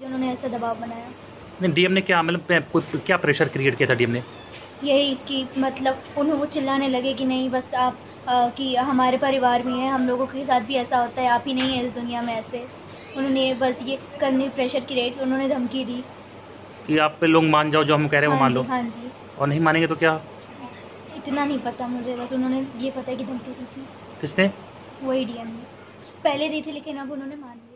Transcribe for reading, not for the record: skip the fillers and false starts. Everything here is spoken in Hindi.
उन्होंने ऐसा दबाव बनाया। नहीं, डीएम ने क्या मतलब क्या प्रेशर क्रिएट किया था डीएम ने? यही कि मतलब उन्हें वो चिल्लाने लगे कि नहीं बस आप कि हमारे परिवार में है, हम लोगों के साथ भी ऐसा होता है, आप ही नहीं है इस दुनिया में ऐसे। उन्होंने बस ये करने प्रेशर क्रिएट, उन्होंने धमकी दी कि आप पे लोग मान जाओ, जो हम कह रहे हैं वो मान लो। हाँ जी। और नहीं मानेंगे तो क्या? इतना नहीं पता मुझे, बस उन्होंने ये पता है कि धमकी दी थी। किसने? वही डीएम ने पहले दी थी, लेकिन अब उन्होंने मान ली।